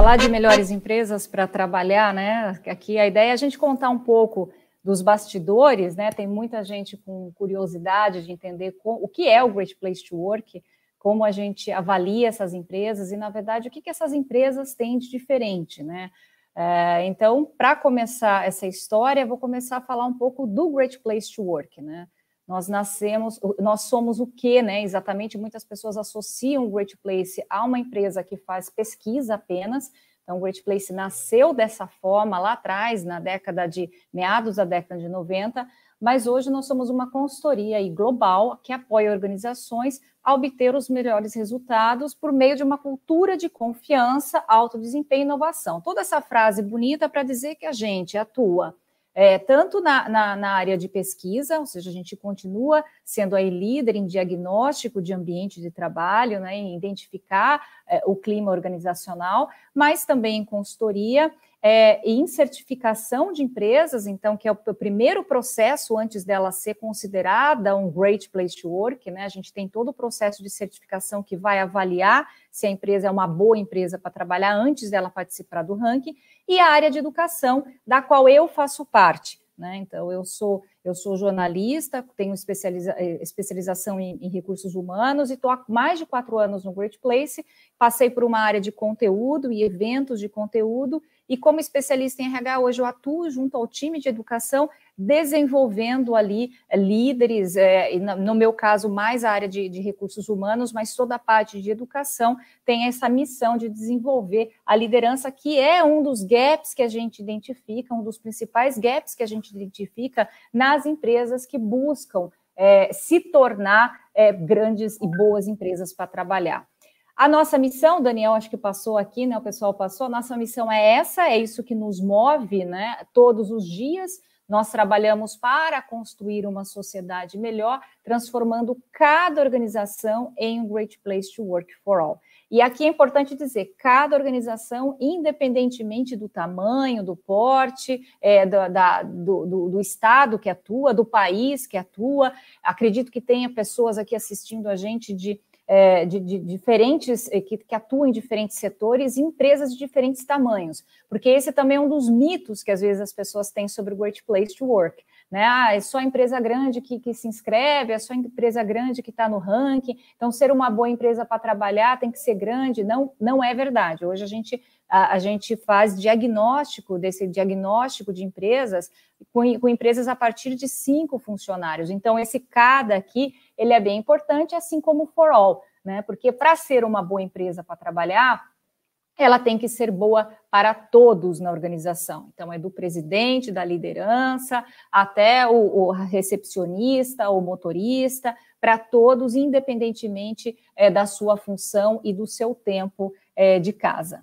falar de melhores empresas para trabalhar, né? Aqui a ideia é a gente contar um pouco dos bastidores, né? Tem muita gente com curiosidade de entender o que é o Great Place to Work, como a gente avalia essas empresas e, na verdade, o que essas empresas têm de diferente, né? Então, para começar essa história, vou começar a falar um pouco do Great Place to Work, né? Nós somos o quê, né? Exatamente, muitas pessoas associam o Great Place a uma empresa que faz pesquisa apenas. Então, o Great Place nasceu dessa forma lá atrás, meados da década de 90, mas hoje nós somos uma consultoria global que apoia organizações a obter os melhores resultados por meio de uma cultura de confiança, alto desempenho e inovação. Toda essa frase bonita para dizer que a gente atua tanto na área de pesquisa, ou seja, a gente continua sendo aí líder em diagnóstico de ambiente de trabalho, né, em identificar o clima organizacional, mas também em consultoria e em certificação de empresas, então, que é o primeiro processo antes dela ser considerada um Great Place to Work, né? A gente tem todo o processo de certificação que vai avaliar se a empresa é uma boa empresa para trabalhar antes dela participar do ranking, e a área de educação, da qual eu faço parte, né? Então, eu sou jornalista, tenho especialização em recursos humanos e estou há mais de 4 anos no Great Place, passei por uma área de conteúdo e eventos de conteúdo, e como especialista em RH, hoje eu atuo junto ao time de educação, desenvolvendo ali líderes, no meu caso, mais a área de recursos humanos, mas toda a parte de educação tem essa missão de desenvolver a liderança, que é um dos gaps que a gente identifica, um dos principais gaps que a gente identifica nas empresas que buscam se tornar grandes e boas empresas para trabalhar. A nossa missão, Daniel, acho que passou aqui, né? O pessoal passou, a nossa missão é essa, é isso que nos move, né? Todos os dias nós trabalhamos para construir uma sociedade melhor, transformando cada organização em um Great Place to Work for All. E aqui é importante dizer, cada organização, independentemente do tamanho, do porte, do estado que atua, do país que atua, acredito que tenha pessoas aqui assistindo a gente de diferentes, que atuam em diferentes setores e empresas de diferentes tamanhos, porque esse também é um dos mitos que às vezes as pessoas têm sobre o Great Place to Work, né? É só empresa grande que se inscreve, é só empresa grande que está no ranking, então ser uma boa empresa para trabalhar tem que ser grande, não é verdade. Hoje a gente faz diagnóstico de empresas com empresas a partir de 5 funcionários. Então, esse cada aqui, ele é bem importante, assim como o for all, né? Porque para ser uma boa empresa para trabalhar, ela tem que ser boa para todos na organização. Então, é do presidente, da liderança, até o recepcionista, o motorista, para todos, independentemente da sua função e do seu tempo de casa.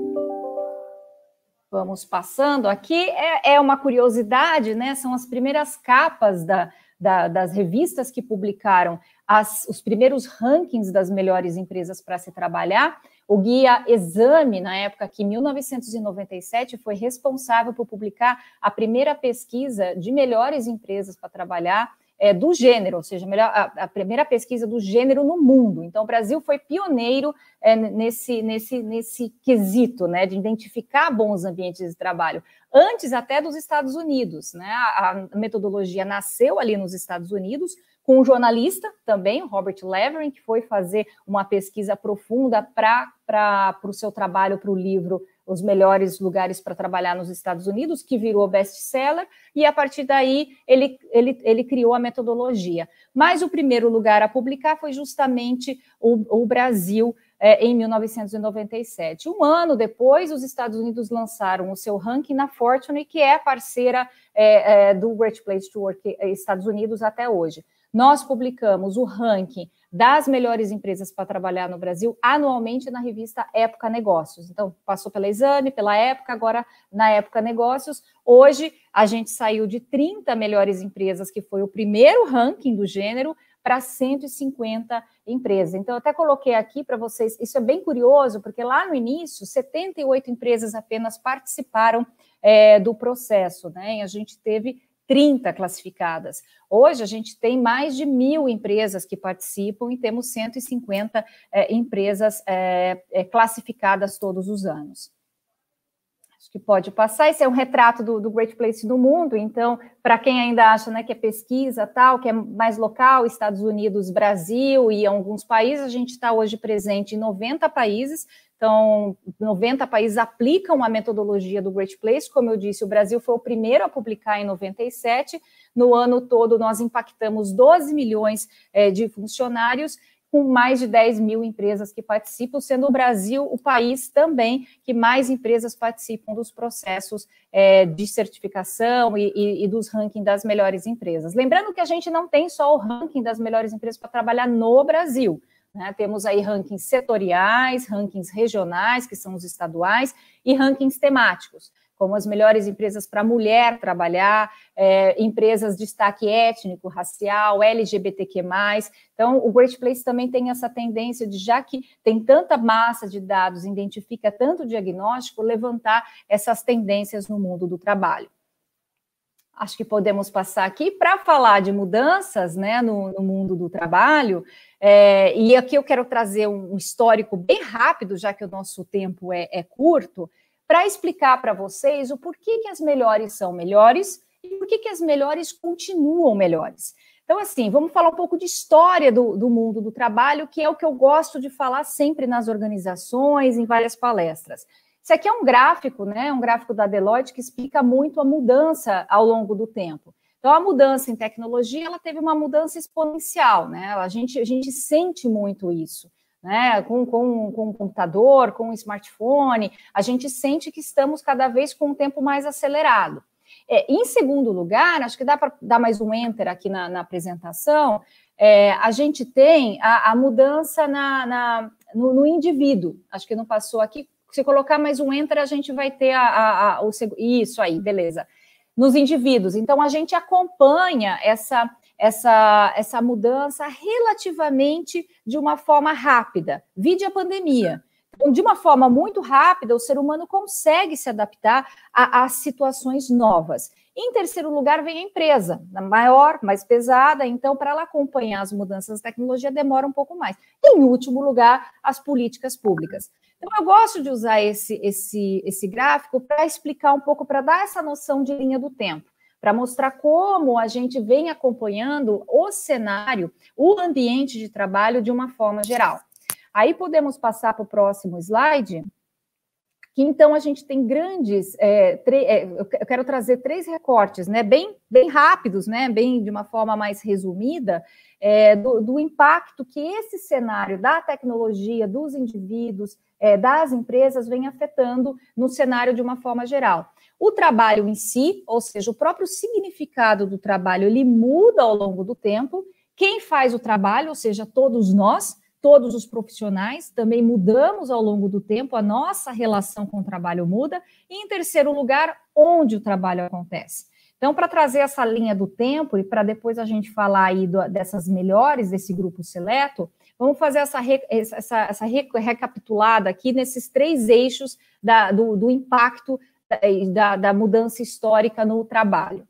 Vamos passando aqui, é uma curiosidade, né? São as primeiras capas das revistas que publicaram os primeiros rankings das melhores empresas para se trabalhar. O Guia Exame, na época que, em 1997, foi responsável por publicar a primeira pesquisa de melhores empresas para trabalhar do gênero, ou seja, a primeira pesquisa do gênero no mundo. Então, o Brasil foi pioneiro nesse quesito, né, de identificar bons ambientes de trabalho, antes até dos Estados Unidos, né? A metodologia nasceu ali nos Estados Unidos, com um jornalista também, o Robert Levering, que foi fazer uma pesquisa profunda para o seu trabalho, para o livro Os Melhores Lugares para Trabalhar nos Estados Unidos, que virou best-seller, e a partir daí ele criou a metodologia. Mas o primeiro lugar a publicar foi justamente o Brasil, em 1997. Um ano depois, os Estados Unidos lançaram o seu ranking na Fortune, que é parceira do Great Place to Work Estados Unidos até hoje. Nós publicamos o ranking das melhores empresas para trabalhar no Brasil anualmente na revista Época Negócios. Então, passou pela Exame, pela Época, agora na Época Negócios. Hoje, a gente saiu de 30 melhores empresas, que foi o primeiro ranking do gênero, para 150 empresas. Então, eu até coloquei aqui para vocês, isso é bem curioso, porque lá no início, 78 empresas apenas participaram do processo, né? E a gente teve 30 classificadas. Hoje, a gente tem mais de 1.000 empresas que participam e temos 150 empresas classificadas todos os anos. Acho que pode passar. Esse é um retrato do Great Place no mundo. Então, para quem ainda acha, né, que é pesquisa tal, que é mais local, Estados Unidos, Brasil e alguns países, a gente está hoje presente em 90 países. Então, 90 países aplicam a metodologia do Great Place. Como eu disse, o Brasil foi o primeiro a publicar em 97. No ano todo, nós impactamos 12 milhões de funcionários, com mais de 10 mil empresas que participam, sendo o Brasil o país também que mais empresas participam dos processos de certificação e dos rankings das melhores empresas. Lembrando que a gente não tem só o ranking das melhores empresas para trabalhar no Brasil, né? Temos aí rankings setoriais, rankings regionais, que são os estaduais, e rankings temáticos, como as melhores empresas para mulher trabalhar, empresas de destaque étnico, racial, LGBTQ+. Então, o Great Place também tem essa tendência de, já que tem tanta massa de dados, identifica tanto diagnóstico, levantar essas tendências no mundo do trabalho. Acho que podemos passar aqui para falar de mudanças, né, no mundo do trabalho, e aqui eu quero trazer um histórico bem rápido, já que o nosso tempo é curto, para explicar para vocês o porquê que as melhores são melhores e por que as melhores continuam melhores. Então, assim, vamos falar um pouco de história do mundo do trabalho, que é o que eu gosto de falar sempre nas organizações, em várias palestras. Isso aqui é um gráfico, né? Um gráfico da Deloitte que explica muito a mudança ao longo do tempo. Então, a mudança em tecnologia, ela teve uma mudança exponencial, né? A gente sente muito isso. Né, com o computador, com o smartphone, a gente sente que estamos cada vez com um tempo mais acelerado. Em segundo lugar, acho que dá para dar mais um enter aqui na apresentação, a gente tem a mudança no indivíduo. Acho que não passou aqui. Se colocar mais um enter, a gente vai ter isso aí, beleza. Nos indivíduos. Então, a gente acompanha essa mudança relativamente de uma forma rápida. Vide a pandemia. Então, de uma forma muito rápida, o ser humano consegue se adaptar a situações novas. Em terceiro lugar, vem a empresa, maior, mais pesada, então, para ela acompanhar as mudanças da tecnologia, demora um pouco mais. Em último lugar, as políticas públicas. Então, eu gosto de usar esse gráfico para explicar um pouco, para dar essa noção de linha do tempo, para mostrar como a gente vem acompanhando o cenário, o ambiente de trabalho de uma forma geral. Aí podemos passar para o próximo slide, que então a gente tem grandes, eu quero trazer 3 recortes, né, bem rápidos, né, bem de uma forma mais resumida, do impacto que esse cenário da tecnologia, dos indivíduos, das empresas vem afetando no cenário de uma forma geral. O trabalho em si, ou seja, o próprio significado do trabalho, ele muda ao longo do tempo. Quem faz o trabalho, ou seja, todos nós, todos os profissionais, também mudamos ao longo do tempo, a nossa relação com o trabalho muda. E, em terceiro lugar, onde o trabalho acontece. Então, para trazer essa linha do tempo e para depois a gente falar aí dessas melhores, desse grupo seleto, vamos fazer essa recapitulada aqui nesses 3 eixos do impacto da mudança histórica no trabalho.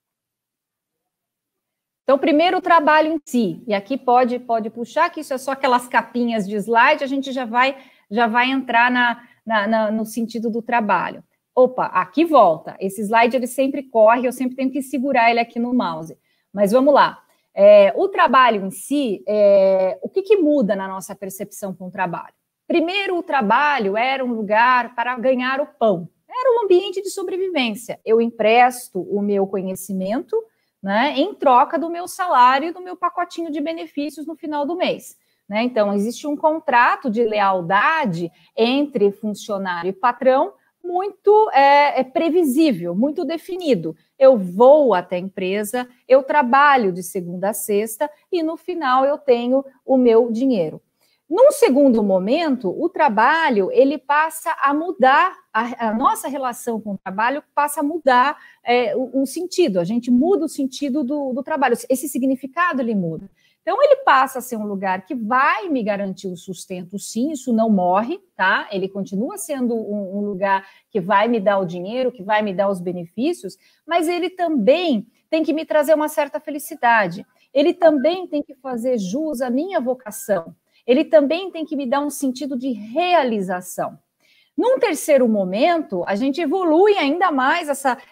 Então, primeiro o trabalho em si, e aqui pode puxar, que isso é só aquelas capinhas de slide, a gente já vai entrar no sentido do trabalho. Opa, aqui volta, esse slide ele sempre corre, eu sempre tenho que segurar ele aqui no mouse, mas vamos lá. O trabalho em si, o que muda na nossa percepção com o trabalho? Primeiro, o trabalho era um lugar para ganhar o pão, era um ambiente de sobrevivência. Eu empresto o meu conhecimento, né, em troca do meu salário e do meu pacotinho de benefícios no final do mês. Né? Então, existe um contrato de lealdade entre funcionário e patrão muito previsível, muito definido. Eu vou até a empresa, eu trabalho de segunda a sexta e no final eu tenho o meu dinheiro. Num segundo momento, o trabalho, ele passa a mudar, a nossa relação com o trabalho passa a mudar o sentido, a gente muda o sentido do trabalho, esse significado ele muda. Então, ele passa a ser um lugar que vai me garantir o sustento, sim, isso não morre, tá? Ele continua sendo um lugar que vai me dar o dinheiro, que vai me dar os benefícios, mas ele também tem que me trazer uma certa felicidade, ele também tem que fazer jus à minha vocação, ele também tem que me dar um sentido de realização. Num terceiro momento, a gente evolui ainda mais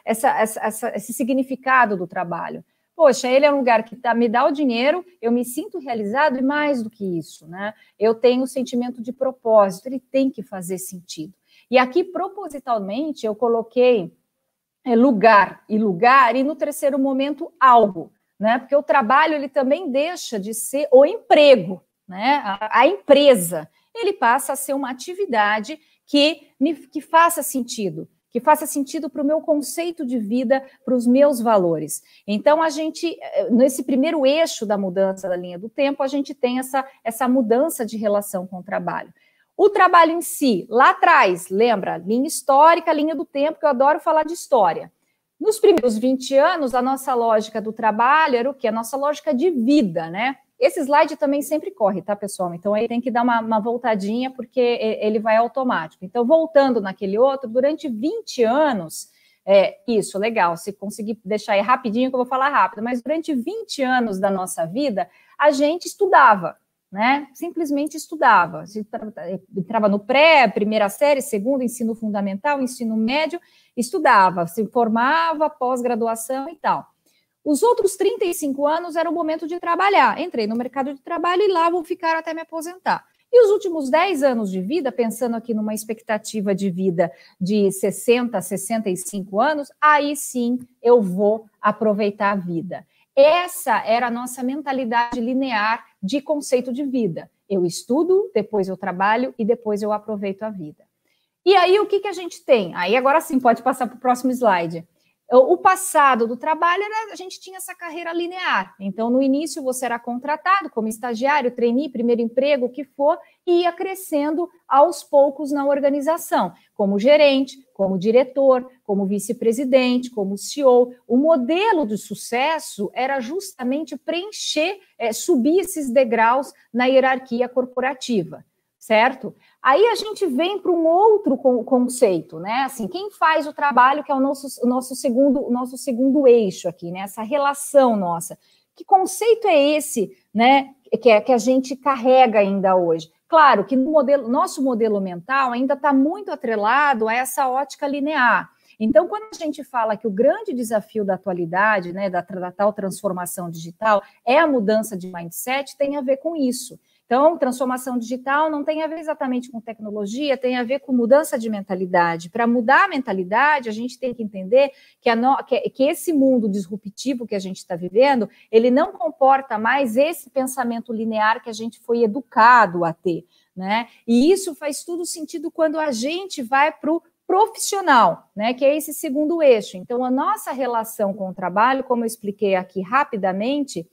esse significado do trabalho. Poxa, ele é um lugar que me dá o dinheiro, eu me sinto realizado, e mais do que isso, né? Eu tenho o sentimento de propósito, ele tem que fazer sentido. E aqui, propositalmente, eu coloquei lugar, e no terceiro momento, algo, né? Porque o trabalho, ele também deixa de ser o emprego, né? A empresa, ele passa a ser uma atividade que faça sentido para o meu conceito de vida, para os meus valores. Então, a gente, nesse primeiro eixo da mudança da linha do tempo, a gente tem essa mudança de relação com o trabalho. O trabalho em si, lá atrás, lembra? Linha histórica, linha do tempo, que eu adoro falar de história. Nos primeiros 20 anos, a nossa lógica do trabalho era o quê? A nossa lógica de vida, né? Esse slide também sempre corre, tá, pessoal? Então, aí tem que dar uma voltadinha, porque ele vai automático. Então, voltando naquele outro, durante 20 anos, isso, legal, se conseguir deixar aí rapidinho, que eu vou falar rápido, mas durante 20 anos da nossa vida, a gente estudava, né? Simplesmente estudava. A gente entrava no pré, primeira série, segundo, ensino fundamental, ensino médio, estudava, se formava, pós-graduação e tal. Os outros 35 anos era o momento de trabalhar. Entrei no mercado de trabalho e lá vou ficar até me aposentar. E os últimos 10 anos de vida, pensando aqui numa expectativa de vida de 60 a 65 anos, aí sim eu vou aproveitar a vida. Essa era a nossa mentalidade linear de conceito de vida. Eu estudo, depois eu trabalho e depois eu aproveito a vida. E aí o que a gente tem? Aí agora sim pode passar para o próximo slide. O passado do trabalho era, a gente tinha essa carreira linear. Então, no início, você era contratado como estagiário, trainee, primeiro emprego, o que for, e ia crescendo aos poucos na organização, como gerente, como diretor, como vice-presidente, como CEO. O modelo de sucesso era justamente preencher, subir esses degraus na hierarquia corporativa, certo? Aí a gente vem para um outro conceito, né? Assim, quem faz o trabalho, que é o nosso segundo eixo aqui, né? Essa relação nossa. Que conceito é esse, né? Que a gente carrega ainda hoje? Claro que nosso modelo mental ainda está muito atrelado a essa ótica linear. Então, quando a gente fala que o grande desafio da atualidade, né, da tal transformação digital, é a mudança de mindset, tem a ver com isso. Então, transformação digital não tem a ver exatamente com tecnologia, tem a ver com mudança de mentalidade. Para mudar a mentalidade, a gente tem que entender que esse mundo disruptivo que a gente está vivendo, ele não comporta mais esse pensamento linear que a gente foi educado a ter, né? E isso faz todo sentido quando a gente vai para o profissional, né, que é esse segundo eixo. Então, a nossa relação com o trabalho, como eu expliquei aqui rapidamente,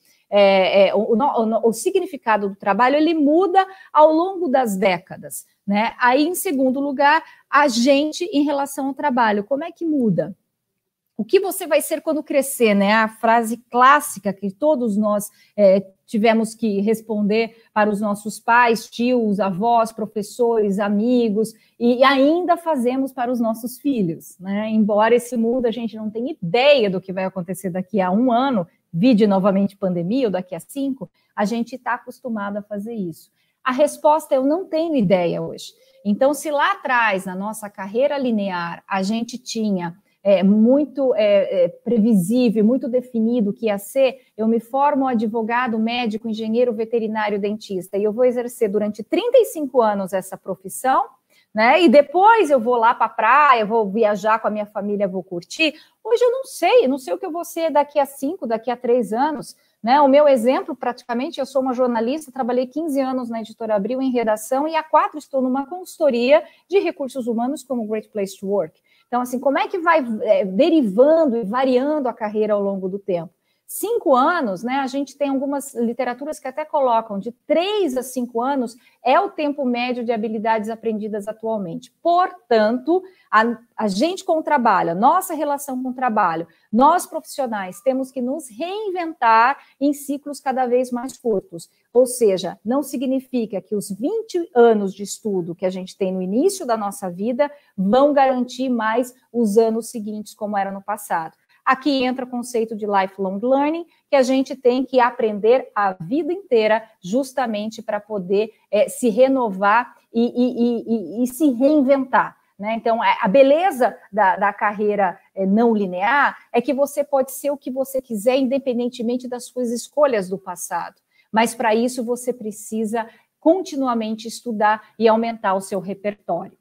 o significado do trabalho, ele muda ao longo das décadas, né? Aí, em segundo lugar, a gente em relação ao trabalho, como é que muda? O que você vai ser quando crescer, né? A frase clássica que todos nós tivemos que responder para os nossos pais, tios, avós, professores, amigos, e ainda fazemos para os nossos filhos, né? Embora esse mundo a gente não tenha ideia do que vai acontecer daqui a 1 ano, vide novamente pandemia, ou daqui a 5, a gente está acostumado a fazer isso. A resposta é: eu não tenho ideia hoje. Então, se lá atrás, na nossa carreira linear, a gente tinha muito previsível, muito definido o que ia ser, eu me formo advogado, médico, engenheiro, veterinário, dentista, e eu vou exercer durante 35 anos essa profissão, né? E depois eu vou lá para a praia, vou viajar com a minha família, vou curtir. Hoje eu não sei o que eu vou ser daqui a 5, daqui a 3 anos, né? O meu exemplo, praticamente, eu sou uma jornalista, trabalhei 15 anos na Editora Abril em redação e há 4 estou numa consultoria de recursos humanos como Great Place to Work. Então, assim, como é que vai derivando e variando a carreira ao longo do tempo? 5 anos, né? A gente tem algumas literaturas que até colocam de 3 a 5 anos é o tempo médio de habilidades aprendidas atualmente. Portanto, a gente com o trabalho, a nossa relação com o trabalho, nós profissionais temos que nos reinventar em ciclos cada vez mais curtos. Ou seja, não significa que os 20 anos de estudo que a gente tem no início da nossa vida vão garantir mais os anos seguintes, como era no passado. Aqui entra o conceito de lifelong learning, que a gente tem que aprender a vida inteira justamente para poder se renovar e se reinventar. né? Então, a beleza da carreira não linear é que você pode ser o que você quiser, independentemente das suas escolhas do passado. Mas, para isso, você precisa continuamente estudar e aumentar o seu repertório.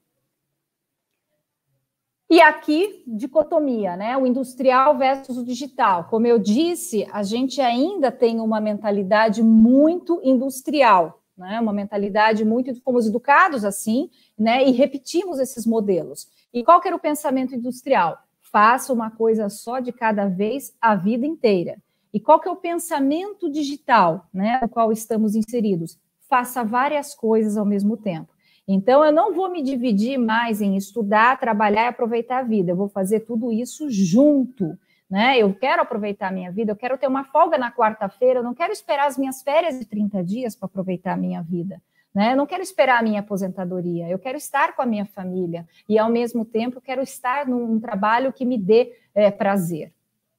E aqui, dicotomia, né? O industrial versus o digital. Como eu disse, a gente ainda tem uma mentalidade muito industrial, né? Uma mentalidade muito, fomos educados assim, né? E repetimos esses modelos. E qual que era o pensamento industrial? Faça uma coisa só de cada vez a vida inteira. E qual que é o pensamento digital, né? No qual estamos inseridos? Faça várias coisas ao mesmo tempo. Então, eu não vou me dividir mais em estudar, trabalhar e aproveitar a vida. Eu vou fazer tudo isso junto, né? Eu quero aproveitar a minha vida, eu quero ter uma folga na quarta-feira, eu não quero esperar as minhas férias de 30 dias para aproveitar a minha vida, né? Eu não quero esperar a minha aposentadoria, eu quero estar com a minha família e, ao mesmo tempo, eu quero estar num trabalho que me dê prazer.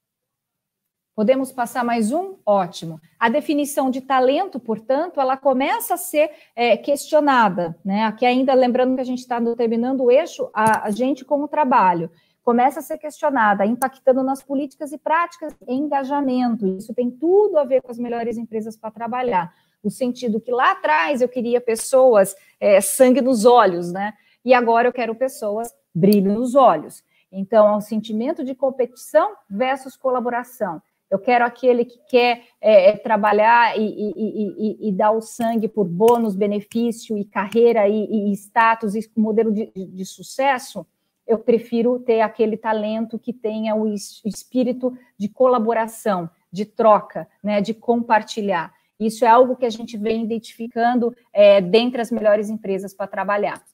Podemos passar mais um? Ótimo. A definição de talento, portanto, ela começa a ser questionada, né? Aqui ainda, lembrando que a gente está determinando o eixo, a gente como trabalho, começa a ser questionada, impactando nas políticas e práticas de engajamento. Isso tem tudo a ver com as melhores empresas para trabalhar. No sentido que lá atrás eu queria pessoas sangue nos olhos, né? E agora eu quero pessoas brilho nos olhos. Então, é um sentimento de competição versus colaboração. Eu quero aquele que quer trabalhar e dar o sangue por bônus, benefício e carreira e status e modelo de sucesso. Eu prefiro ter aquele talento que tenha o espírito de colaboração, de troca, né, de compartilhar. Isso é algo que a gente vem identificando dentre as melhores empresas para trabalhar.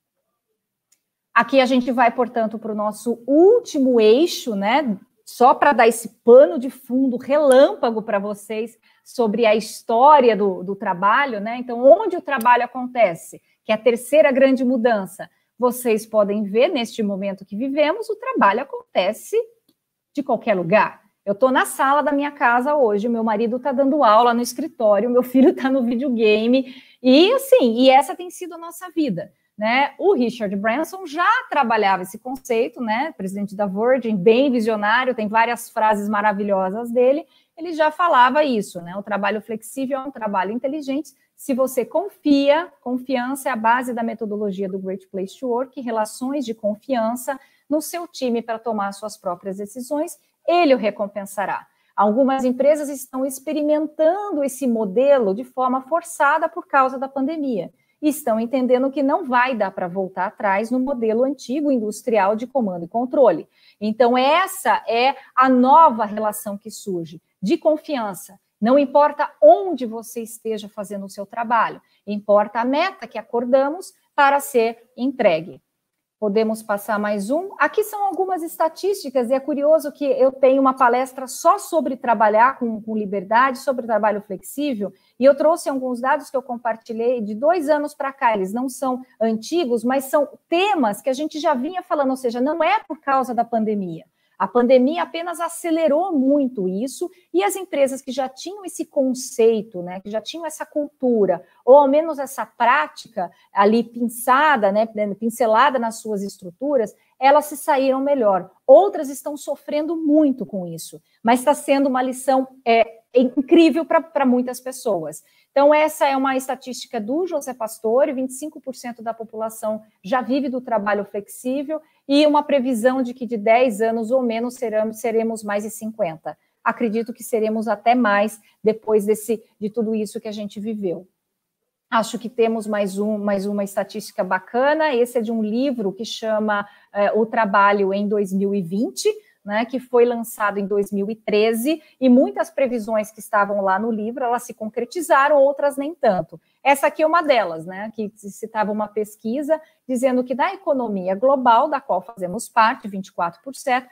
Aqui a gente vai, portanto, para o nosso último eixo, né? Só para dar esse pano de fundo relâmpago para vocês sobre a história do trabalho, né? Então, onde o trabalho acontece, que é a terceira grande mudança. Vocês podem ver, neste momento que vivemos, o trabalho acontece de qualquer lugar. Eu estou na sala da minha casa hoje, meu marido está dando aula no escritório, meu filho está no videogame, e assim, e essa tem sido a nossa vida. Né? O Richard Branson já trabalhava esse conceito, né? Presidente da Virgin, bem visionário, tem várias frases maravilhosas dele, ele já falava isso, né? O trabalho flexível é um trabalho inteligente, se você confia, confiança é a base da metodologia do Great Place to Work, relações de confiança no seu time para tomar suas próprias decisões, ele o recompensará. Algumas empresas estão experimentando esse modelo de forma forçada por causa da pandemia. E estão entendendo que não vai dar para voltar atrás no modelo antigo industrial de comando e controle. Então, essa é a nova relação que surge, de confiança. Não importa onde você esteja fazendo o seu trabalho, importa a meta que acordamos para ser entregue. Podemos passar mais um. Aqui são algumas estatísticas, e é curioso que eu tenho uma palestra só sobre trabalhar com liberdade, sobre trabalho flexível, e eu trouxe alguns dados que eu compartilhei de 2 anos para cá. Eles não são antigos, mas são temas que a gente já vinha falando, ou seja, não é por causa da pandemia. A pandemia apenas acelerou muito isso, e as empresas que já tinham esse conceito, né, que já tinham essa cultura, ou ao menos essa prática ali pinçada, né, pincelada nas suas estruturas, elas se saíram melhor. Outras estão sofrendo muito com isso, mas está sendo uma lição incrível para muitas pessoas. Então, essa é uma estatística do José Pastore, 25% da população já vive do trabalho flexível, e uma previsão de que de 10 anos ou menos seremos mais de 50. Acredito que seremos até mais depois de tudo isso que a gente viveu. Acho que temos mais uma estatística bacana. Esse é de um livro que chama O Trabalho em 2020, né, que foi lançado em 2013, e muitas previsões que estavam lá no livro, elas se concretizaram, outras nem tanto. Essa aqui é uma delas, né, que citava uma pesquisa dizendo que na economia global, da qual fazemos parte, 24%,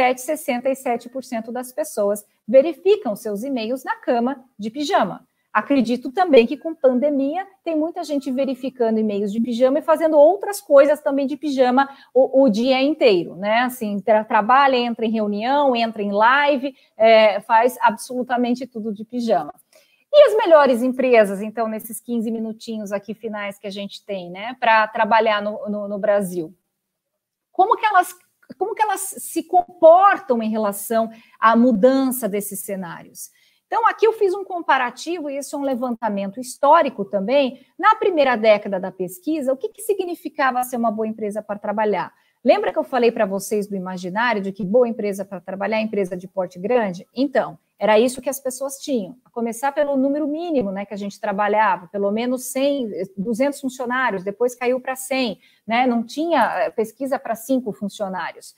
67% das pessoas verificam seus e-mails na cama de pijama. Acredito também que com pandemia tem muita gente verificando e-mails de pijama e fazendo outras coisas também de pijama o dia inteiro, né? Assim, trabalha, entra em reunião, entra em live, faz absolutamente tudo de pijama. E as melhores empresas, então, nesses 15 minutinhos aqui finais que a gente tem, né, para trabalhar no Brasil? como que elas se comportam em relação à mudança desses cenários. Então, aqui eu fiz um comparativo, e isso é um levantamento histórico também. Na primeira década da pesquisa, o que significava ser uma boa empresa para trabalhar? Lembra que eu falei para vocês do imaginário de que boa empresa para trabalhar é empresa de porte grande? Então, era isso que as pessoas tinham. A começar pelo número mínimo, né, que a gente trabalhava, pelo menos 100, 200 funcionários, depois caiu para 100, né, não tinha pesquisa para 5 funcionários.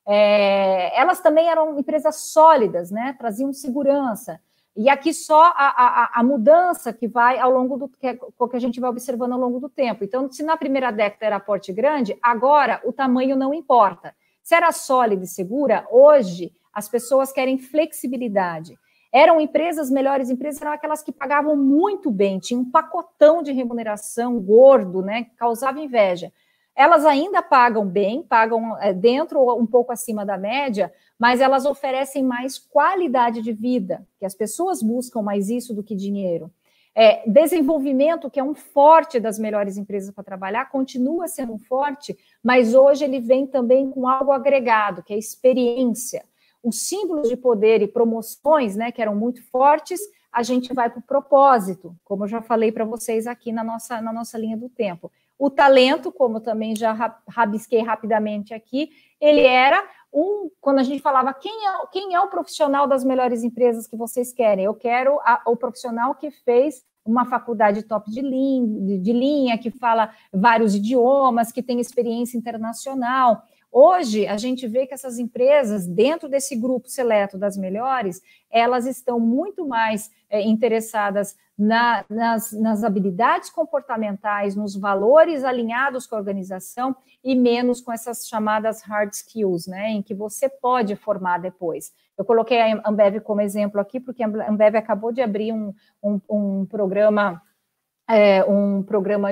Elas também eram empresas sólidas, né, traziam segurança. E aqui só a mudança que vai ao longo do que a gente vai observando ao longo do tempo. Então, se na primeira década era porte grande, agora o tamanho não importa. Se era sólida e segura, hoje as pessoas querem flexibilidade. Eram empresas, melhores empresas, eram aquelas que pagavam muito bem, tinham um pacotão de remuneração gordo, né, que causava inveja. Elas ainda pagam bem, pagam dentro ou um pouco acima da média, mas elas oferecem mais qualidade de vida, que as pessoas buscam mais isso do que dinheiro. Desenvolvimento, que é um forte das melhores empresas para trabalhar, continua sendo um forte, mas hoje ele vem também com algo agregado, que é experiência. Os símbolos de poder e promoções, né, que eram muito fortes, a gente vai para o propósito, como eu já falei para vocês aqui na nossa linha do tempo. O talento, como também já rabisquei rapidamente aqui, ele era quando a gente falava quem é o profissional das melhores empresas que vocês querem? Eu quero o profissional que fez uma faculdade top de linha, que fala vários idiomas, que tem experiência internacional. Hoje, a gente vê que essas empresas, dentro desse grupo seleto das melhores, elas estão muito mais interessadas nas habilidades comportamentais, nos valores alinhados com a organização e menos com essas chamadas hard skills, né, em que você pode formar depois. Eu coloquei a Ambev como exemplo aqui, porque a Ambev acabou de abrir um programa... um programa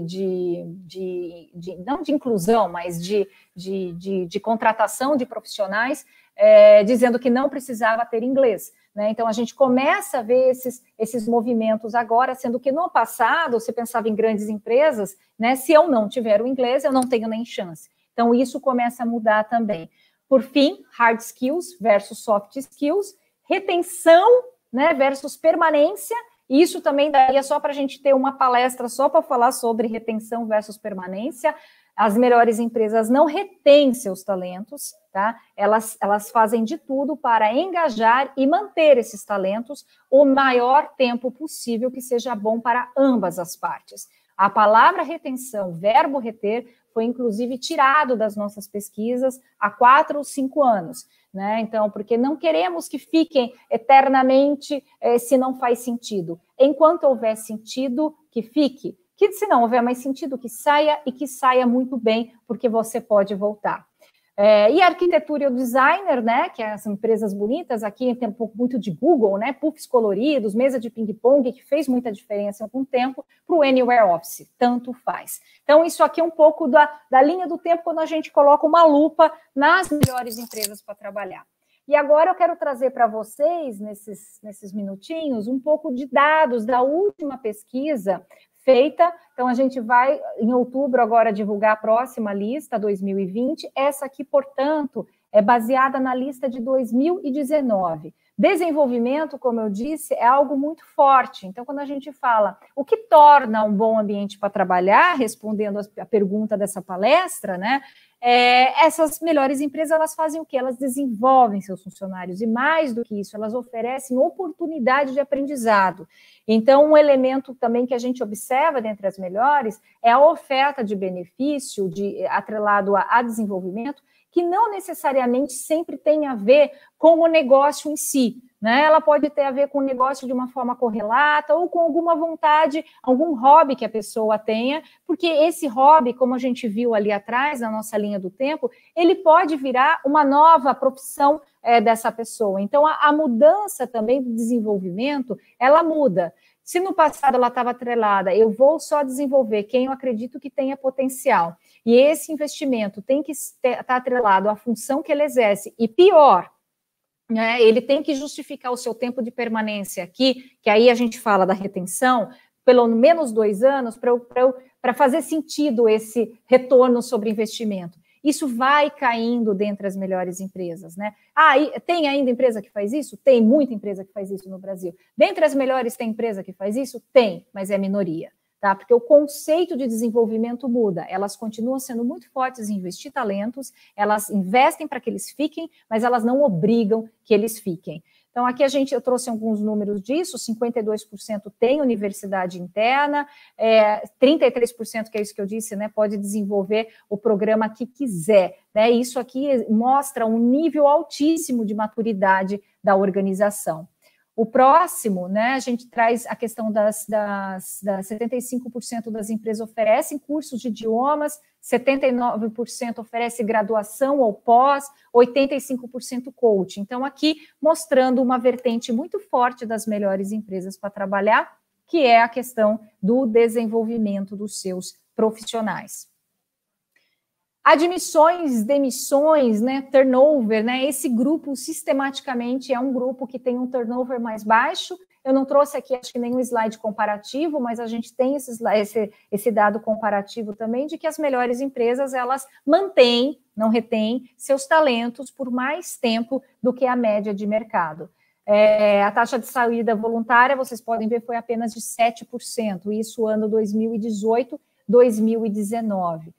não de inclusão, mas de contratação de profissionais, dizendo que não precisava ter inglês, né? Então, a gente começa a ver esses movimentos agora, sendo que no passado, você pensava em grandes empresas, né? Se eu não tiver o inglês, eu não tenho nem chance. Então, isso começa a mudar também. Por fim, hard skills versus soft skills, retenção, né, versus permanência. Isso também daria só para a gente ter uma palestra só para falar sobre retenção versus permanência. As melhores empresas não retêm seus talentos, tá? Elas fazem de tudo para engajar e manter esses talentos o maior tempo possível, que seja bom para ambas as partes. A palavra retenção, verbo reter, foi inclusive tirado das nossas pesquisas há 4 ou 5 anos. Né? Então, porque não queremos que fiquem eternamente se não faz sentido. Enquanto houver sentido, que fique. Que se não houver mais sentido, que saia e que saia muito bem, porque você pode voltar. E a arquitetura e o designer, né, que as empresas bonitas, aqui tem um pouco muito de Google, né, puffs coloridos, mesa de ping-pong, que fez muita diferença há algum tempo, para o Anywhere Office, tanto faz. Então, isso aqui é um pouco da linha do tempo, quando a gente coloca uma lupa nas melhores empresas para trabalhar. E agora eu quero trazer para vocês, nesses minutinhos, um pouco de dados da última pesquisa feita. Então, a gente vai, em outubro, agora divulgar a próxima lista, 2020. Essa aqui, portanto, é baseada na lista de 2019. Desenvolvimento, como eu disse, é algo muito forte. Então, quando a gente fala o que torna um bom ambiente para trabalhar, respondendo a pergunta dessa palestra, né? Essas melhores empresas, elas fazem o quê? Elas desenvolvem seus funcionários e, mais do que isso, elas oferecem oportunidade de aprendizado. Então, um elemento também que a gente observa dentre as melhores é a oferta de benefício atrelado a desenvolvimento, que não necessariamente sempre tem a ver com o negócio em si, né? Ela pode ter a ver com o negócio de uma forma correlata ou com alguma vontade, algum hobby que a pessoa tenha, porque esse hobby, como a gente viu ali atrás, na nossa linha do tempo, ele pode virar uma nova profissão dessa pessoa. Então, a mudança também do desenvolvimento, ela muda. Se no passado ela estava atrelada, eu vou só desenvolver quem eu acredito que tenha potencial, e esse investimento tem que estar atrelado à função que ele exerce, e pior, né, ele tem que justificar o seu tempo de permanência aqui, que aí a gente fala da retenção, pelo menos 2 anos, para fazer sentido esse retorno sobre investimento. isso vai caindo dentre as melhores empresas, né? Tem ainda empresa que faz isso? Tem muita empresa que faz isso no Brasil. Dentre as melhores tem empresa que faz isso? Tem, mas é minoria. Tá? Porque o conceito de desenvolvimento muda, elas continuam sendo muito fortes em investir talentos, elas investem para que eles fiquem, mas elas não obrigam que eles fiquem. Então, aqui eu trouxe alguns números disso, 52% tem universidade interna, 33%, que é isso que eu disse, né, pode desenvolver o programa que quiser. Né? Isso aqui mostra um nível altíssimo de maturidade da organização. O próximo, né, a gente traz a questão das 75% das empresas oferecem cursos de idiomas, 79% oferece graduação ou pós, 85% coaching. Então, aqui mostrando uma vertente muito forte das melhores empresas para trabalhar, que é a questão do desenvolvimento dos seus profissionais. Admissões, demissões, né, turnover, né, esse grupo sistematicamente é um grupo que tem um turnover mais baixo. Eu não trouxe aqui, acho que nenhum slide comparativo, mas a gente tem esse dado comparativo também de que as melhores empresas, elas mantêm, não retêm, seus talentos por mais tempo do que a média de mercado. A taxa de saída voluntária, vocês podem ver, foi apenas de 7%, isso ano 2018, 2019.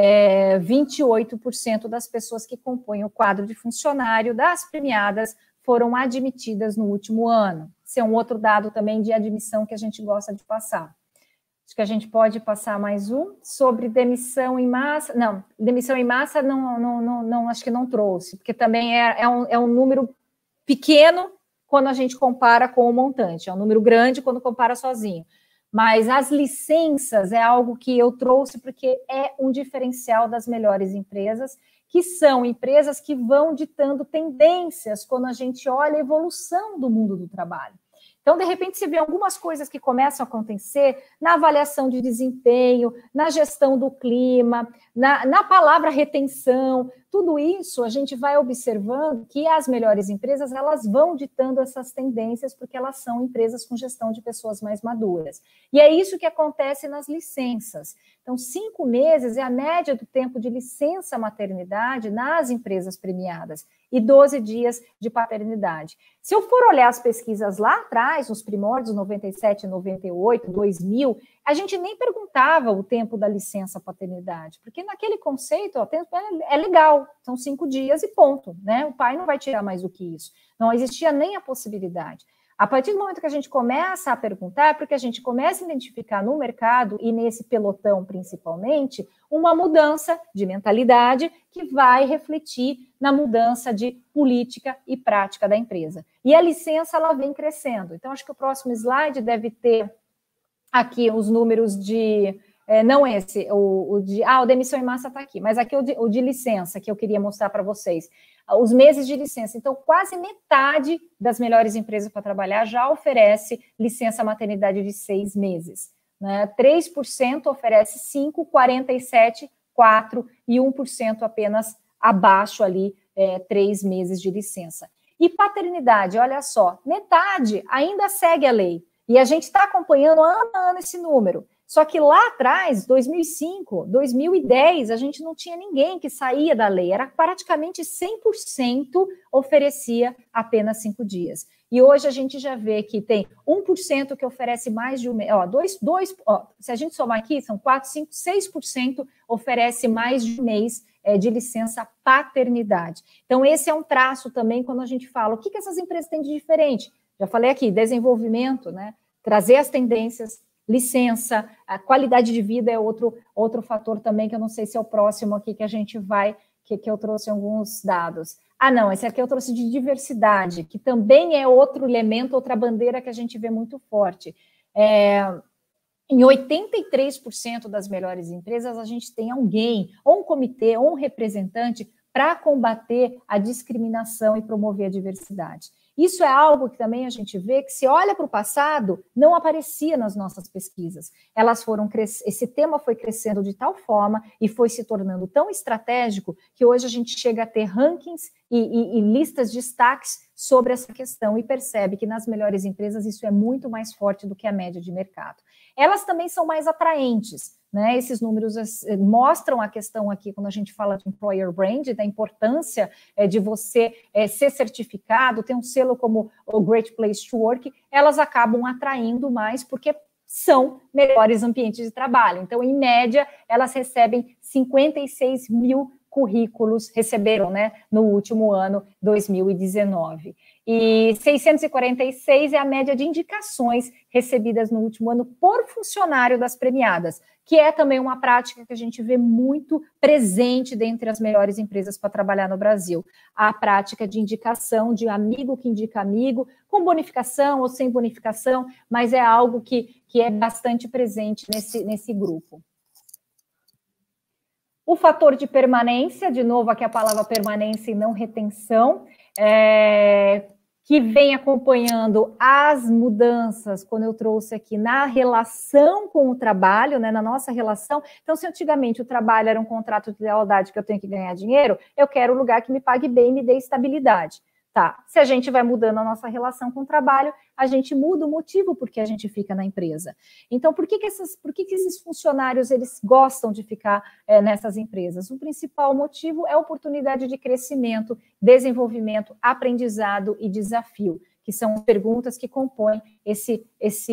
28% das pessoas que compõem o quadro de funcionário das premiadas foram admitidas no último ano. Esse é um outro dado também de admissão que a gente gosta de passar. Acho que a gente pode passar mais um sobre demissão em massa. Não, demissão em massa não acho que não trouxe, porque também é um número pequeno quando a gente compara com o montante, é um número grande quando compara sozinho. Mas as licenças é algo que eu trouxe porque é um diferencial das melhores empresas, que são empresas que vão ditando tendências quando a gente olha a evolução do mundo do trabalho. Então, de repente, você vê algumas coisas que começam a acontecer na avaliação de desempenho, na gestão do clima, na palavra retenção, tudo isso a gente vai observando que as melhores empresas, elas vão ditando essas tendências porque elas são empresas com gestão de pessoas mais maduras. E é isso que acontece nas licenças. Então, 5 meses é a média do tempo de licença maternidade nas empresas premiadas e 12 dias de paternidade. Se eu for olhar as pesquisas lá atrás, nos primórdios, 97, 98, 2000, a gente nem perguntava o tempo da licença paternidade, porque naquele conceito, o tempo é legal, são 5 dias e ponto, né? O pai não vai tirar mais do que isso. Não existia nem a possibilidade. A partir do momento que a gente começa a perguntar, porque a gente começa a identificar no mercado, e nesse pelotão principalmente, uma mudança de mentalidade que vai refletir na mudança de política e prática da empresa. E a licença, ela vem crescendo. Então, acho que o próximo slide deve ter aqui os números de... não esse, o demissão em massa está aqui, mas aqui o de licença, que eu queria mostrar para vocês. Os meses de licença. Então, quase metade das melhores empresas para trabalhar já oferece licença maternidade de 6 meses. Né? 3% oferece 5, 47%, 4% e 1% apenas abaixo ali, 3 meses de licença. E paternidade, olha só, metade ainda segue a lei. E a gente está acompanhando ano a ano esse número. Só que lá atrás, 2005, 2010, a gente não tinha ninguém que saía da lei. Era praticamente 100% oferecia apenas 5 dias. E hoje a gente já vê que tem 1% que oferece mais de um mês. Se a gente somar aqui, são 4, 5, 6% oferece mais de um mês de licença paternidade. Então, esse é um traço também quando a gente fala o que essas empresas têm de diferente. Já falei aqui, desenvolvimento, né? Trazer as tendências, licença, a qualidade de vida é outro fator também, que eu não sei se é o próximo aqui que a gente vai, que eu trouxe alguns dados. Não, esse aqui eu trouxe de diversidade, que também é outro elemento, outra bandeira que a gente vê muito forte. Em 83% das melhores empresas, a gente tem alguém, ou um comitê, ou um representante, para combater a discriminação e promover a diversidade. Isso é algo que também a gente vê que, se olha para o passado, não aparecia nas nossas pesquisas. Esse tema foi crescendo de tal forma e foi se tornando tão estratégico que hoje a gente chega a ter rankings e listas de destaques sobre essa questão e percebe que nas melhores empresas isso é muito mais forte do que a média de mercado. elas também são mais atraentes, né? Esses números mostram a questão aqui, quando a gente fala de employer brand, da importância de você ser certificado, ter um selo como o Great Place to Work, elas acabam atraindo mais, porque são melhores ambientes de trabalho. Então, em média, elas recebem 56 mil currículos, receberam, né, no último ano, 2019. E 646 é a média de indicações recebidas no último ano por funcionário das premiadas, que é também uma prática que a gente vê muito presente dentre as melhores empresas para trabalhar no Brasil. A prática de indicação de amigo que indica amigo, com bonificação ou sem bonificação, mas é algo que é bastante presente nesse grupo. O fator de permanência, de novo aqui a palavra permanência e não retenção, que vem acompanhando as mudanças, quando eu trouxe aqui, na relação com o trabalho, né, na nossa relação. Então, se antigamente o trabalho era um contrato de lealdade que eu tenho que ganhar dinheiro, eu quero um lugar que me pague bem e me dê estabilidade. Tá, se a gente vai mudando a nossa relação com o trabalho, a gente muda o motivo por que a gente fica na empresa. Então, por que esses funcionários eles gostam de ficar nessas empresas? O principal motivo é a oportunidade de crescimento, desenvolvimento, aprendizado e desafio, que são perguntas que compõem esse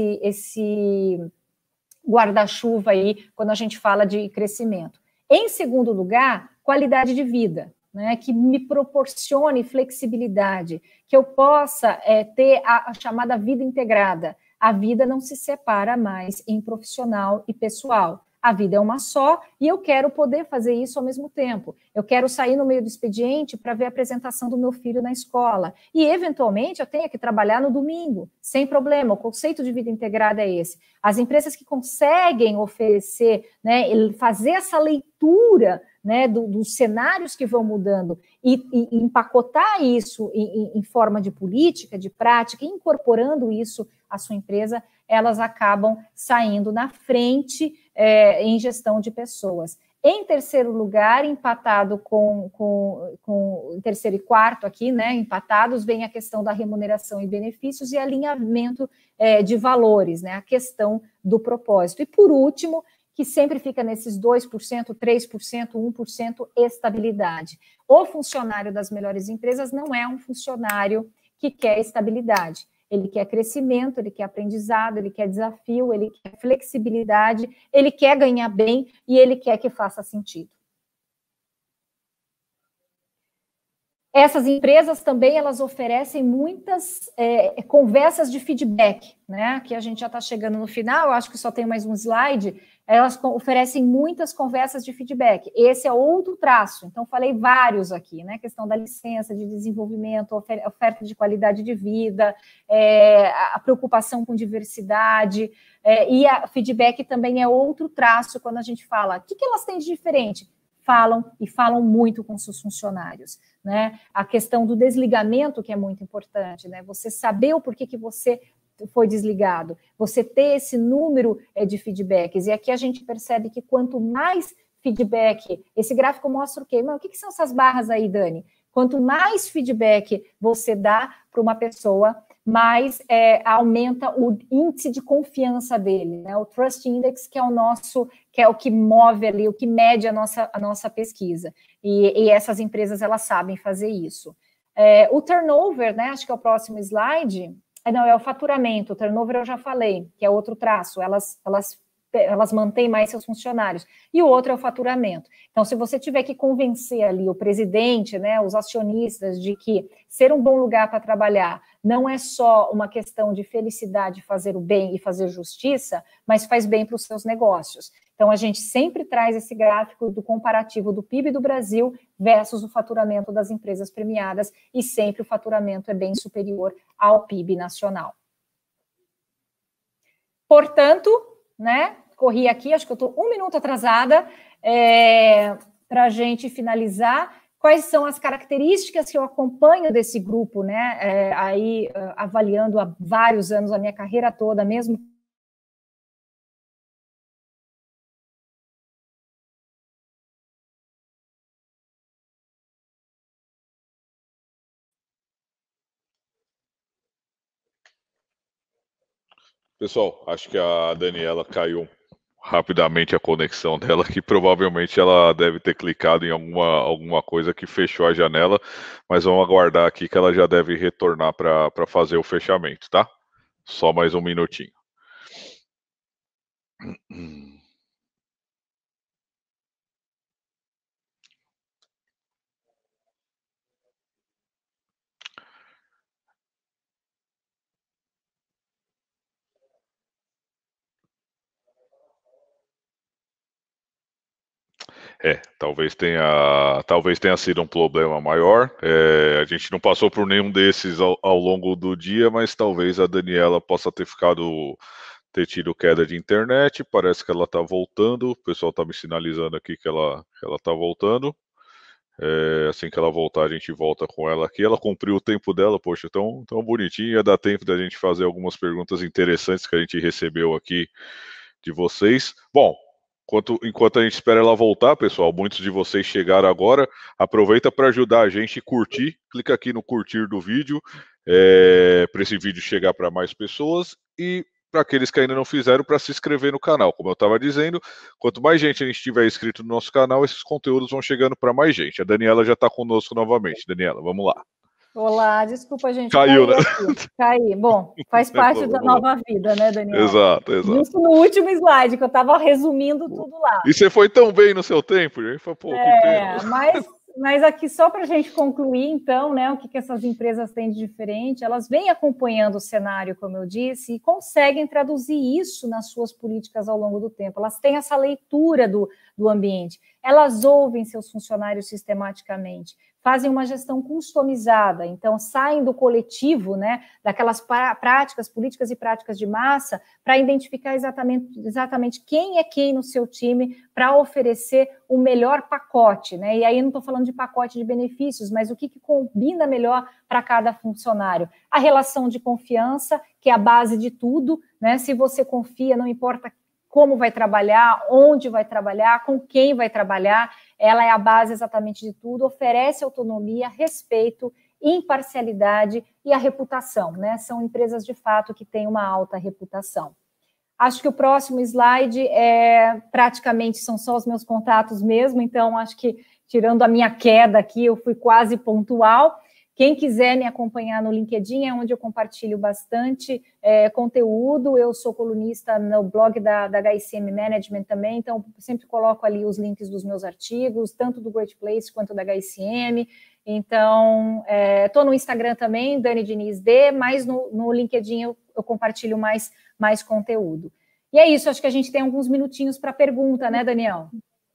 guarda-chuva aí quando a gente fala de crescimento. Em segundo lugar, qualidade de vida. Né, que me proporcione flexibilidade, que eu possa ter a chamada vida integrada. A vida não se separa mais em profissional e pessoal. A vida é uma só e eu quero poder fazer isso ao mesmo tempo. Eu quero sair no meio do expediente para ver a apresentação do meu filho na escola. E, eventualmente, eu tenho que trabalhar no domingo, sem problema. O conceito de vida integrada é esse. As empresas que conseguem oferecer, né, fazer essa leitura, né, dos cenários que vão mudando e empacotar isso em forma de política, de prática, incorporando isso à sua empresa, elas acabam saindo na frente em gestão de pessoas. Em terceiro lugar, empatado com terceiro e quarto aqui, né, empatados, vem a questão da remuneração e benefícios e alinhamento de valores, né, a questão do propósito. E, por último, que sempre fica nesses 2%, 3%, 1%, estabilidade. O funcionário das melhores empresas não é um funcionário que quer estabilidade. Ele quer crescimento, ele quer aprendizado, ele quer desafio, ele quer flexibilidade, ele quer ganhar bem e ele quer que faça sentido. Essas empresas também, elas oferecem muitas conversas de feedback, né? Que a gente já está chegando no final, eu acho que só tem mais um slide. Elas oferecem muitas conversas de feedback. Esse é outro traço. Então, falei vários aqui, né? Questão da licença de desenvolvimento, oferta de qualidade de vida, a preocupação com diversidade, e a feedback também é outro traço quando a gente fala. O que elas têm de diferente? Falam muito com seus funcionários, né? A questão do desligamento, que é muito importante, né? Você saber o porquê que você foi desligado, você ter esse número de feedbacks, e aqui a gente percebe que quanto mais feedback, esse gráfico mostra o quê? Mas o que são essas barras aí, Dani? Quanto mais feedback você dá para uma pessoa, mais aumenta o índice de confiança dele, né? O Trust Index, que é o que move ali, o que mede a nossa pesquisa. E essas empresas, elas sabem fazer isso. O turnover, né? Acho que é o próximo slide. Não, é o faturamento. O turnover eu já falei, que é outro traço. Elas mantêm mais seus funcionários. E o outro é o faturamento. Então, se você tiver que convencer ali o presidente, né, os acionistas, de que ser um bom lugar para trabalhar não é só uma questão de felicidade, fazer o bem e fazer justiça, mas faz bem para os seus negócios. Então, a gente sempre traz esse gráfico do comparativo do PIB do Brasil versus o faturamento das empresas premiadas, e sempre o faturamento é bem superior ao PIB nacional. Portanto, né, corri aqui, acho que eu estou 1 minuto atrasada, para a gente finalizar. Quais são as características que eu acompanho desse grupo, né, avaliando há vários anos, a minha carreira toda mesmo. Pessoal, acho que a Daniela caiu rapidamente a conexão dela, que provavelmente ela deve ter clicado em alguma coisa que fechou a janela, mas vamos aguardar aqui que ela já deve retornar para fazer o fechamento, tá? Só mais um minutinho. Talvez tenha sido um problema maior. A gente não passou por nenhum desses ao longo do dia, mas talvez a Daniela possa ter tido queda de internet. Parece que ela está voltando. O pessoal está me sinalizando aqui que ela está voltando. Assim que ela voltar, a gente volta com ela aqui. Ela cumpriu o tempo dela, poxa, tão bonitinha. Dá tempo da gente fazer algumas perguntas interessantes que a gente recebeu aqui de vocês. Bom, enquanto a gente espera ela voltar, pessoal, muitos de vocês chegaram agora. Aproveita para ajudar a gente a curtir. Clica aqui no curtir do vídeo, para esse vídeo chegar para mais pessoas. E para aqueles que ainda não fizeram, para se inscrever no canal. Como eu estava dizendo, quanto mais gente a gente tiver inscrito no nosso canal, esses conteúdos vão chegando para mais gente. A Daniela já está conosco novamente. Daniela, vamos lá. Olá, desculpa, gente. Caiu, né? Caí. Bom, faz parte da nova vida, né, Daniel? Exato. Isso no último slide, que eu estava resumindo tudo lá. E você foi tão bem no seu tempo, gente. Pô, que pena. Mas aqui só para a gente concluir, então, né, o que essas empresas têm de diferente, elas vêm acompanhando o cenário, como eu disse, e conseguem traduzir isso nas suas políticas ao longo do tempo. Elas têm essa leitura do ambiente, elas ouvem seus funcionários sistematicamente, fazem uma gestão customizada, então saem do coletivo, né, daquelas práticas, políticas e práticas de massa, para identificar exatamente quem é quem no seu time para oferecer o melhor pacote, né? E aí não estou falando de pacote de benefícios, mas o que combina melhor para cada funcionário. A relação de confiança, que é a base de tudo, né? Se você confia, não importa como vai trabalhar, onde vai trabalhar, com quem vai trabalhar, ela é a base exatamente de tudo, oferece autonomia, respeito, imparcialidade e a reputação, né? São empresas, de fato, que têm uma alta reputação. Acho que o próximo slide praticamente são só os meus contatos mesmo, então acho que, tirando a minha queda aqui, eu fui quase pontual. Quem quiser me acompanhar no LinkedIn, é onde eu compartilho bastante conteúdo. Eu sou colunista no blog da HCM Management também, então sempre coloco ali os links dos meus artigos, tanto do Great Place quanto da HCM. Então, estou no Instagram também, Dani Diniz D, mas no LinkedIn eu compartilho mais conteúdo. E é isso, acho que a gente tem alguns minutinhos para pergunta, né, Daniel?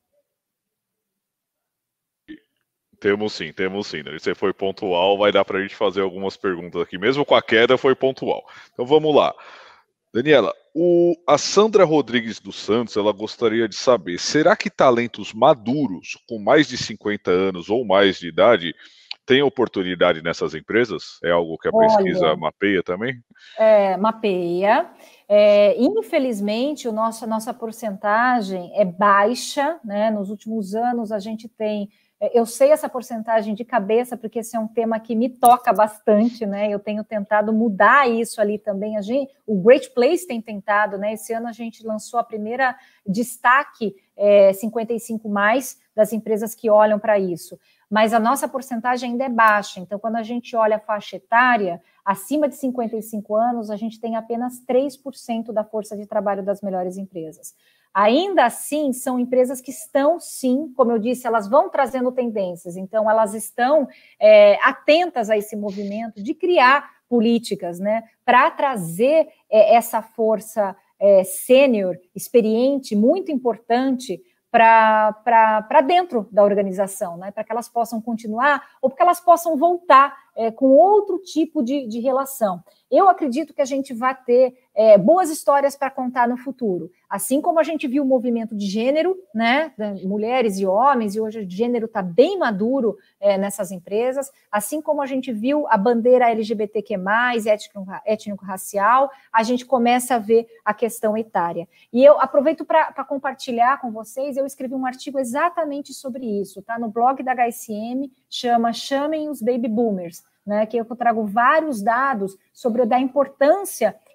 Temos sim. Você foi pontual, vai dar para a gente fazer algumas perguntas aqui. Mesmo com a queda, foi pontual. Então vamos lá. Daniela, a Sandra Rodrigues dos Santos, ela gostaria de saber, será que talentos maduros, com mais de 50 anos ou mais de idade, têm oportunidade nessas empresas? É algo que a pesquisa mapeia também? Mapeia. Infelizmente, nossa porcentagem é baixa, né? Nos últimos anos, a gente tem... Eu sei essa porcentagem de cabeça, porque esse é um tema que me toca bastante, né? Eu tenho tentado mudar isso ali também. O Great Place tem tentado, né? Esse ano a gente lançou a primeira destaque 55+, das empresas que olham para isso. Mas a nossa porcentagem ainda é baixa. Então, quando a gente olha a faixa etária, acima de 55 anos, a gente tem apenas 3% da força de trabalho das melhores empresas. Ainda assim, são empresas que estão, sim, como eu disse, elas vão trazendo tendências, então elas estão atentas a esse movimento de criar políticas, né, para trazer essa força sênior, experiente, muito importante, para dentro da organização, né, para que elas possam continuar ou para que elas possam voltar com outro tipo de relação. Eu acredito que a gente vai ter boas histórias para contar no futuro. Assim como a gente viu o movimento de gênero, né, mulheres e homens, e hoje o gênero está bem maduro nessas empresas, assim como a gente viu a bandeira LGBTQ+, étnico-racial, a gente começa a ver a questão etária. E eu aproveito para compartilhar com vocês, eu escrevi um artigo exatamente sobre isso, tá? No blog da HCM, Chamem os Baby Boomers, né, que eu trago vários dados sobre a importância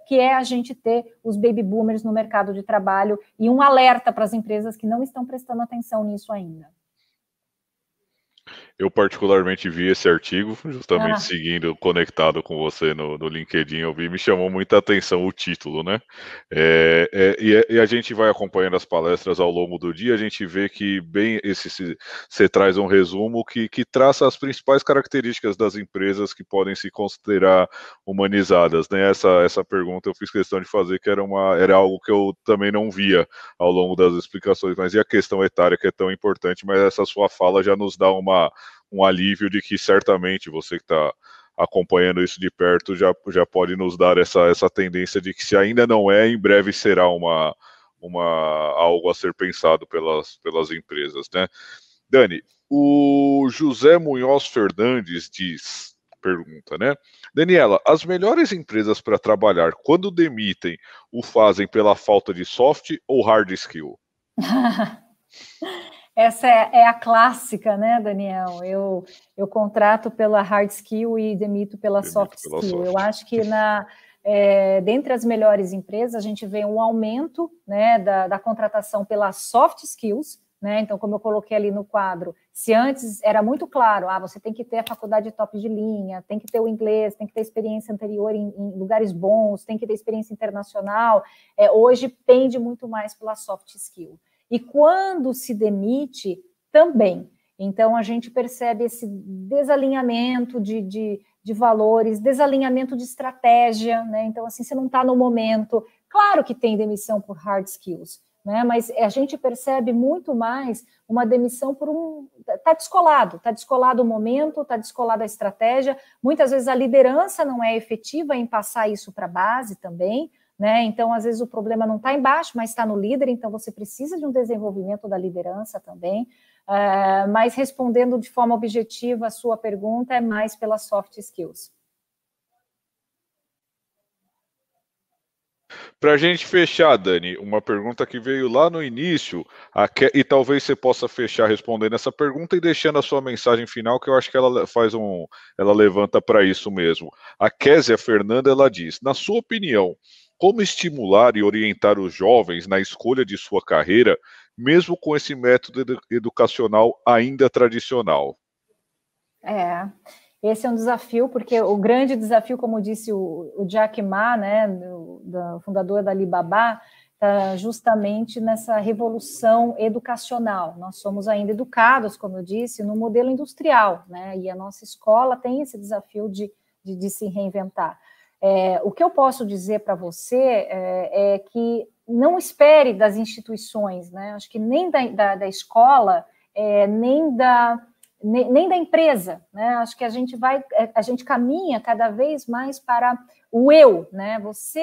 que é a gente ter os baby boomers no mercado de trabalho e um alerta para as empresas que não estão prestando atenção nisso ainda. Eu particularmente vi esse artigo, justamente seguindo, conectado com você no LinkedIn, eu vi, me chamou muita atenção o título, né? E a gente vai acompanhando as palestras ao longo do dia, a gente vê que bem você traz um resumo que traça as principais características das empresas que podem se considerar humanizadas, né? Essa pergunta eu fiz questão de fazer, que era algo que eu também não via ao longo das explicações, mas e a questão etária, que é tão importante, mas essa sua fala já nos dá um alívio de que certamente você que está acompanhando isso de perto já pode nos dar essa tendência de que, se ainda não é, em breve será algo a ser pensado pelas empresas, né? Dani, o José Munhoz Fernandes pergunta, né? Daniela, as melhores empresas para trabalhar, quando demitem, o fazem pela falta de soft ou hard skill? Essa é a clássica, né, Daniel? Eu contrato pela hard skill e demito pela soft skill. Eu acho que dentre as melhores empresas, a gente vê um aumento, né, da contratação pelas soft skills, né? Então, como eu coloquei ali no quadro, se antes era muito claro, você tem que ter a faculdade top de linha, tem que ter o inglês, tem que ter experiência anterior em lugares bons, tem que ter experiência internacional, hoje pende muito mais pela soft skill. E quando se demite, também. Então, a gente percebe esse desalinhamento de valores, desalinhamento de estratégia, né? Então, assim, você não está no momento. Claro que tem demissão por hard skills, né? Mas a gente percebe muito mais uma demissão por está descolado o momento, está descolada a estratégia. Muitas vezes a liderança não é efetiva em passar isso para a base também, né? Então, às vezes, o problema não está embaixo, mas está no líder, então você precisa de um desenvolvimento da liderança também. Mas respondendo de forma objetiva a sua pergunta, é mais pelas soft skills. Para a gente fechar, Dani, uma pergunta que veio lá no início, e talvez você possa fechar respondendo essa pergunta e deixando a sua mensagem final, que eu acho que ela levanta para isso mesmo. A Késia Fernanda, ela diz, na sua opinião, como estimular e orientar os jovens na escolha de sua carreira, mesmo com esse método educacional ainda tradicional? Esse é um desafio, porque o grande desafio, como disse o Jack Ma, né, do fundador da Alibaba, está justamente nessa revolução educacional. Nós somos ainda educados, como eu disse, no modelo industrial, né, e a nossa escola tem esse desafio de se reinventar. O que eu posso dizer para você é que não espere das instituições, né? Acho que nem da escola, nem da empresa, né? Acho que a gente caminha cada vez mais para o eu, né?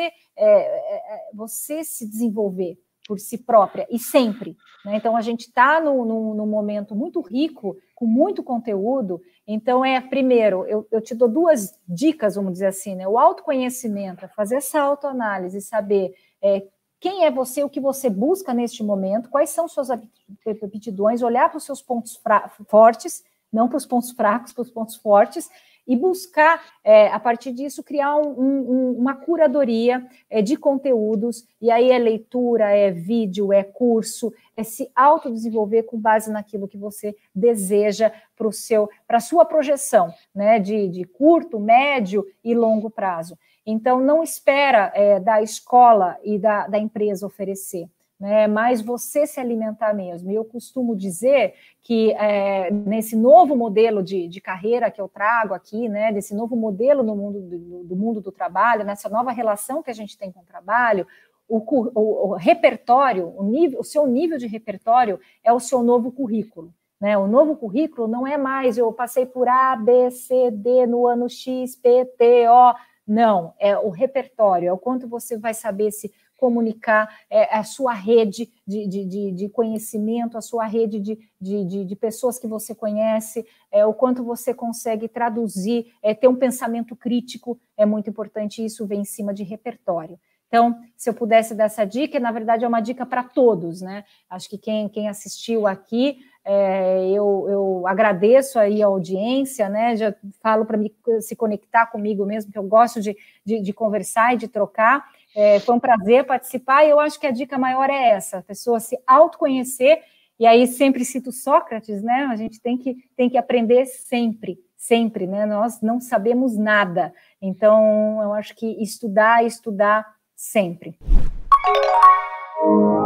Você se desenvolver por si própria e sempre, né? Então a gente está num momento muito rico, com muito conteúdo. Então primeiro, eu te dou duas dicas, vamos dizer assim, né? O autoconhecimento, fazer essa autoanálise, saber quem é você, o que você busca neste momento, quais são suas aptidões, olhar para os seus pontos fortes, não para os pontos fracos, para os pontos fortes, e buscar, a partir disso, criar uma curadoria de conteúdos, e aí é leitura, é vídeo, é curso, é se autodesenvolver com base naquilo que você deseja para a sua projeção, né, de curto, médio e longo prazo. Então, não espera da escola e da empresa oferecer, né, mas você se alimentar mesmo. E eu costumo dizer que nesse novo modelo de carreira que eu trago aqui, né, desse novo modelo no mundo do trabalho, nessa nova relação que a gente tem com o trabalho, o repertório, o seu nível de repertório é o seu novo currículo. Né? O novo currículo não é mais eu passei por A, B, C, D no ano X, P, T, O. Não, é o repertório, é o quanto você vai saber se comunicar, a sua rede de conhecimento, a sua rede de pessoas que você conhece, o quanto você consegue traduzir, ter um pensamento crítico, é muito importante, isso vem em cima de repertório. Então, se eu pudesse dar essa dica, na verdade é uma dica para todos, né? Acho que quem assistiu aqui Eu agradeço aí a audiência, né? Já falo para me se conectar comigo mesmo, que eu gosto de conversar e de trocar. Foi um prazer participar, e eu acho que a dica maior é essa: a pessoa se autoconhecer, e aí sempre cito Sócrates, né? A gente tem que aprender sempre, né? Nós não sabemos nada, então eu acho que estudar sempre.